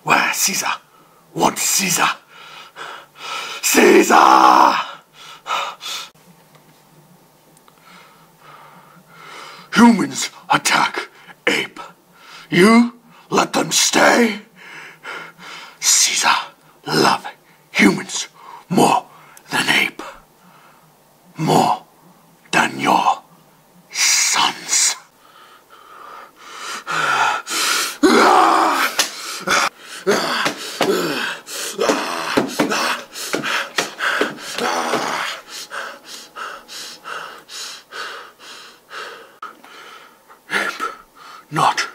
where Caesar wants Caesar. Caesar! Humans attack ape. You let them stay? Caesar love humans more than ape. More than your sons. Not